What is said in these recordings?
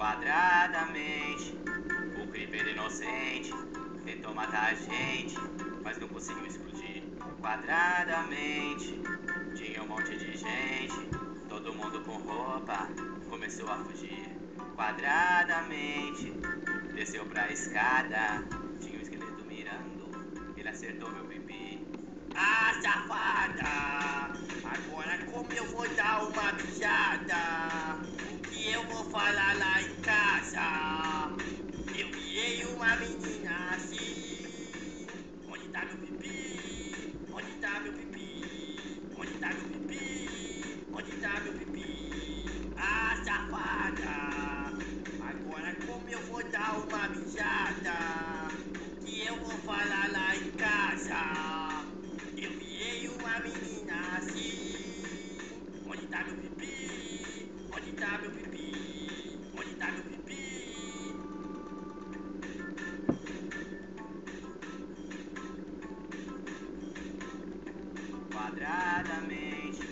quadradamente. O creeper inocente tentou matar a gente, mas não conseguiu explodir. Quadradamente tinha um monte de gente, todo mundo com roupa começou a fugir. Quadradamente desceu pra escada, tinha um esqueleto mirando, ele acertou meu pipi. Ah, safada! Agora como eu vou dar uma mijada? O que eu vou falar lá em casa? Eu virei uma menina assim. Onde tá meu pipi? Onde tá meu pipi? Onde tá meu pipi? Onde tá meu pipi? Ah, safada! Agora como eu vou dar uma mijada? O que eu vou falar lá em casa? Eu virei uma menina assim. Onde tá meu pipi? Onde tá meu pipi? Onde tá meu pipi? Quadradamente.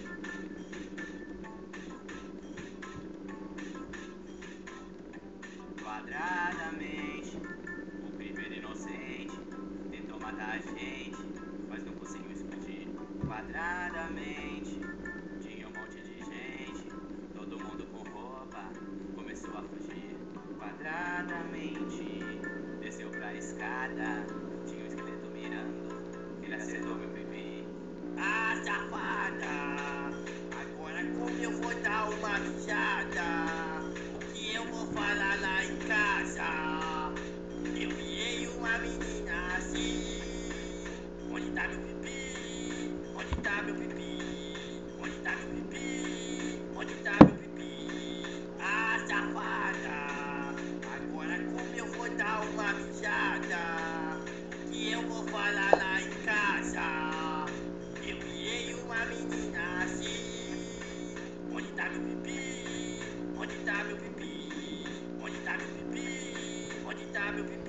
Quadradamente. O creeper inocente tentou matar a gente, mas não conseguiu explodir. Quadradamente tinha um monte de gente, todo mundo com roupa começou a fugir. Quadradamente desceu pra escada, tinha um esqueleto mirando, ele acertou meu pipi. Ah, safada! Agora como eu vou dar uma mijada? O que eu vou falar lá em casa? Eu virei uma menina assim. Onde tá meu pipi? Onde tá meu pipi? Onde tá meu pipi? Onde tá meu pipi? Ah, safada! Agora como eu vou dar uma mijada? O que eu vou falar lá em casa? Eu virei uma menina assim. Onde tá meu pipi? Onde tá meu pipi? Onde tá meu pipi? Onde tá meu pipi?